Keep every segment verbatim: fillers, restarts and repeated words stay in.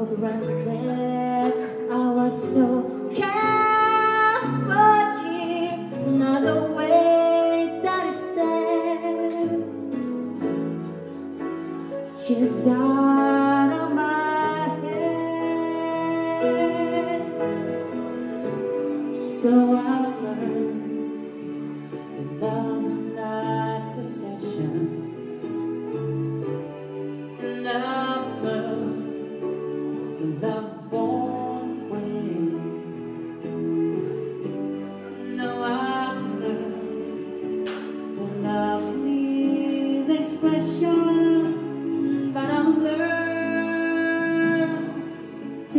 for granted. I was so carefree, not the way that it's there. She's out of my head. So I've learned that love is not possession, and I've learned that love won't win. No, I've learned that love's needs expression, but I've learned to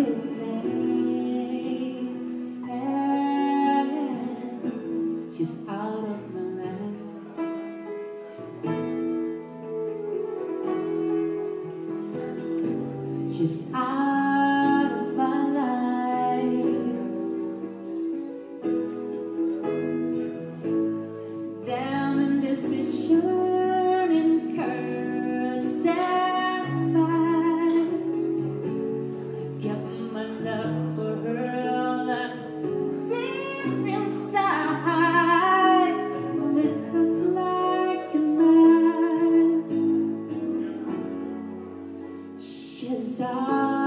she's out of my life. She's out of my life. Damn indecision and curse and fight. I kept my love for her all that deep inside. She's out.